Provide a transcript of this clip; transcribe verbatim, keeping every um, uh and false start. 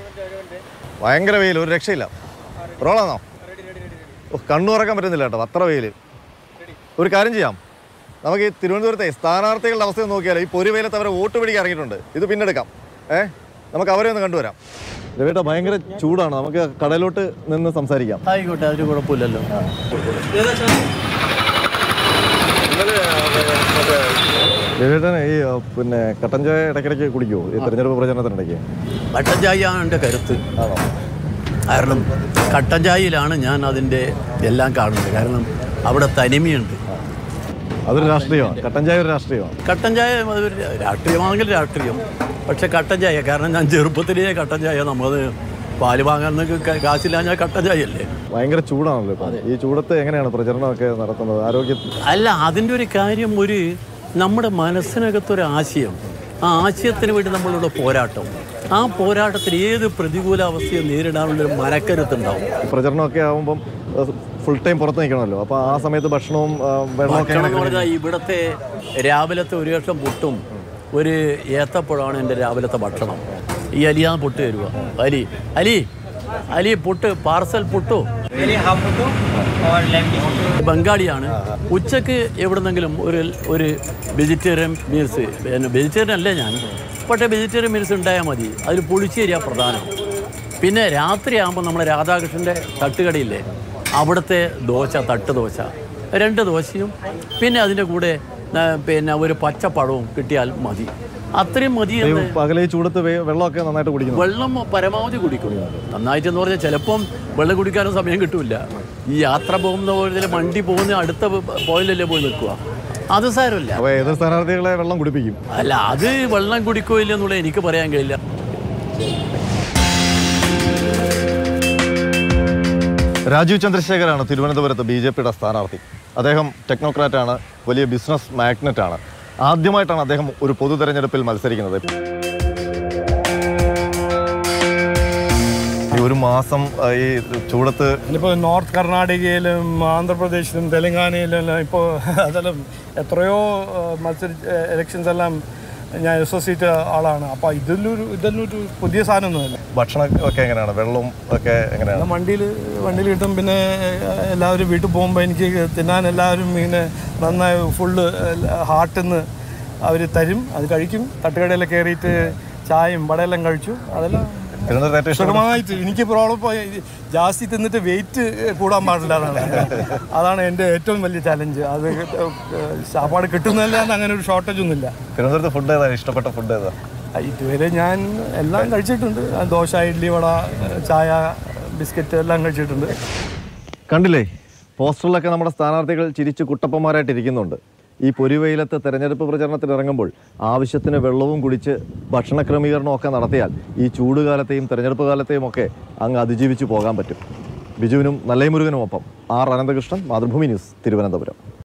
ഭയങ്കര വെയിൽ, ഒരു രക്ഷയില്ല. റോളാണോ? കണ്ണു തുറക്കാൻ പറ്റുന്നില്ല കേട്ടോ, അത്ര വെയിൽ. ഒരു കാര്യം ചെയ്യാം, നമുക്ക് ഈ തിരുവനന്തപുരത്തെ സ്ഥാനാർത്ഥികളുടെ അവസ്ഥ നോക്കിയാൽ ഈ പൊരുവെയിലത്ത് അവരെ വോട്ട് പിടിക്കാൻ ഇറങ്ങിയിട്ടുണ്ട്. ഇത് പിന്നെടുക്കാം. ഏഹ് നമുക്ക് അവരെ ഒന്ന് കണ്ടുവരാം. രവേട്ട ഭയങ്കര ചൂടാണ്, നമുക്ക് കടയിലോട്ട് നിന്ന് സംസാരിക്കാം. ആയിക്കോട്ടെ, അതിന് കുഴപ്പമില്ലല്ലോ. രവേട്ടൻ ഈ പിന്നെ കട്ടൻ ചായ ഇടയ്ക്കിടയ്ക്ക് കുടിക്കുമോ ഈ തെരഞ്ഞെടുപ്പ് പ്രചരണത്തിനിടയ്ക്ക്? കട്ടൻ ചായയാണ് എൻ്റെ കരുത്ത്. കാരണം കട്ടൻ ചായയിലാണ് ഞാൻ അതിൻ്റെ എല്ലാം കാണുന്നത്. കാരണം അവിടെ തനിമയുണ്ട്. അതൊരു രാഷ്ട്രീയമാണ്, കട്ടൻ ചായ ഒരു രാഷ്ട്രീയമാണ്. കട്ടൻ ചായ അതൊരു രാഷ്ട്രീയമാണെങ്കിൽ രാഷ്ട്രീയം, പക്ഷെ കട്ടൻ ചായ കാരണം ഞാൻ ചെറുപ്പത്തിലേ കട്ടൻ ചായ നമ്മൾ പാല് വാങ്ങാൻ കാശില്ല, ഞാൻ കട്ടൻ ചായ അല്ലേ. ഭയങ്കര ചൂടാണല്ലോ ഇപ്പം. ഈ ചൂടത്ത് എങ്ങനെയാണ് പ്രചരണമൊക്കെ നടത്തുന്നത്? ആരോഗ്യ അല്ല, അതിൻ്റെ ഒരു കാര്യം, ഒരു നമ്മുടെ മനസ്സിനകത്തൊരു ആശയം, ആ ആശയത്തിന് വേണ്ടി നമ്മളുടെ പോരാട്ടം, ആ പോരാട്ടത്തിൽ ഏത് പ്രതികൂലാവസ്ഥയെ നേരിടാനുള്ളൊരു മനക്കരുത്തുണ്ടാവും. പ്രചരണമൊക്കെ ആകുമ്പം ഫുൾ ടൈം പുറത്ത് നിൽക്കണമല്ലോ, അപ്പോൾ ആ സമയത്ത് ഭക്ഷണവും ഭക്ഷണം എന്ന് പറഞ്ഞാൽ ഇവിടുത്തെ രാവിലത്തെ ഒരു കഷ്ണം പുട്ടും ഒരു ഏത്തപ്പഴമാണ് എൻ്റെ രാവിലത്തെ ഭക്ഷണം. ഈ അലിയാ പുട്ട് തരുക. അലി അലി അലി പുട്ട്, പാർസൽ പുട്ടു. ബംഗാളിയാണ്. ഉച്ചക്ക് എവിടുന്നെങ്കിലും ഒരു ഒരു വെജിറ്റേറിയൻ മീൽസ്, പിന്നെ വെജിറ്റേറിയൻ അല്ലേ ഞാൻ, പക്ഷേ വെജിറ്റേറിയൻ മീൽസ് ഉണ്ടായാൽ മതി. അതിൽ പുളിശ്ശേരിയാണ് പ്രധാനം. പിന്നെ രാത്രിയാകുമ്പോൾ നമ്മുടെ രാധാകൃഷ്ണൻ്റെ തട്ടുകടയില്ലേ, അവിടുത്തെ ദോശ, തട്ട് ദോശ, രണ്ട് ദോശയും പിന്നെ അതിൻ്റെ കൂടെ പിന്നെ ഒരു പച്ചപ്പഴവും കിട്ടിയാൽ മതി. അത്രയും മതി. പകലെ ചൂടത്ത് വെള്ളമൊക്കെ നന്നായിട്ട് കുടിക്കും. വെള്ളം പരമാവധി കുടിക്കും. നന്നായിട്ടെന്ന് പറഞ്ഞാൽ ചിലപ്പം വെള്ളം കുടിക്കാനും സമയം കിട്ടില്ല. ഈ യാത്ര പോകുന്ന പോലെ വണ്ടി പോകുന്ന അടുത്ത പോയിലല്ലേ പോയി നിൽക്കുക, അത് സാരമില്ല. ഏത് സ്ഥാനാർത്ഥികളെ വെള്ളം കുടിപ്പിക്കും? അല്ല, അത് വെള്ളം കുടിക്കോ ഇല്ല എന്നുള്ളത് എനിക്ക് പറയാൻ കഴിയില്ല. രാജീവ് ചന്ദ്രശേഖരാണ് തിരുവനന്തപുരത്ത് ബി ജെ പിയുടെ സ്ഥാനാർത്ഥി. അദ്ദേഹം ടെക്നോക്രാറ്റാണ്, വലിയ ബിസിനസ് മാഗ്നറ്റാണ്. ആദ്യമായിട്ടാണ് അദ്ദേഹം ഒരു പൊതു തെരഞ്ഞെടുപ്പിൽ മത്സരിക്കുന്നത്. ഈ ഒരു മാസം ഈ ചൂടത്ത് ഇപ്പോൾ നോർത്ത് കർണാടകയിലും ആന്ധ്രാപ്രദേശിലും തെലങ്കാനയിലും ഇപ്പോൾ അതെല്ലാം എത്രയോ മത്സരി ഇലക്ഷൻസ് എല്ലാം ഞാൻ അസോസിയേറ്റ് ആളാണ്. അപ്പോൾ ഇതിലൊരു ഇതിലൊരു പുതിയ സാധനമൊന്നുമല്ല. ഭക്ഷണം ഒക്കെ എങ്ങനെയാണ്? വെള്ളവും ഒക്കെ എങ്ങനെയാണ്? വണ്ടിയിൽ വണ്ടിയിൽ കിട്ടും. പിന്നെ എല്ലാവരും വീട്ടിൽ പോകുമ്പോൾ എനിക്ക് തിന്നാൻ എല്ലാവരും ഇങ്ങനെ നന്നായി ഫുള്ള് ഹാർട്ടിൽ നിന്ന് അവർ തരും, അത് കഴിക്കും. തട്ടുകടയിൽ കയറിയിട്ട് ചായയും വടയെല്ലാം കഴിച്ചു. അതെല്ലാം സുഖമായിട്ട്. എനിക്ക് പ്രോബ്ലം ജാസ്തി തിന്നിട്ട് വെയിറ്റ് കൂടാൻ പാടില്ല, അതാണ് അതാണ് എൻ്റെ ഏറ്റവും വലിയ ചലഞ്ച്. അത് സാപ്പാട് കിട്ടുന്നതല്ല, അങ്ങനെ ഒരു ഷോർട്ടേജ് ഒന്നുമില്ല. തിരുവനന്തപുരത്ത് ഫുഡ് ഏതാണ് ഇഷ്ടപ്പെട്ട ഫുഡ് ഏതാ? ഇതുവരെ ഞാൻ എല്ലാം കഴിച്ചിട്ടുണ്ട്. ദോശ, ഇഡ്ഡലി, വട, ചായ, ബിസ്ക്കറ്റ് എല്ലാം കഴിച്ചിട്ടുണ്ട്. കണ്ടില്ലേ, പോസ്റ്ററിലൊക്കെ നമ്മുടെ സ്ഥാനാർത്ഥികൾ ചിരിച്ച് കുട്ടപ്പന്മാരായിട്ട് ഇരിക്കുന്നുണ്ട്. ഈ പൊരുവെയിലത്ത് തെരഞ്ഞെടുപ്പ് പ്രചരണത്തിന് ഇറങ്ങുമ്പോൾ ആവശ്യത്തിന് വെള്ളവും കുടിച്ച് ഭക്ഷണ ക്രമീകരണമൊക്കെ നടത്തിയാൽ ഈ ചൂടുകാലത്തെയും തെരഞ്ഞെടുപ്പ് കാലത്തെയും ഒക്കെ അങ്ങ് അതിജീവിച്ച് പോകാൻ പറ്റും. ബിജുവിനും നല്ലൈമുരുകനുമൊപ്പം ആർ അനന്തകൃഷ്ണൻ, മാതൃഭൂമി ന്യൂസ്, തിരുവനന്തപുരം.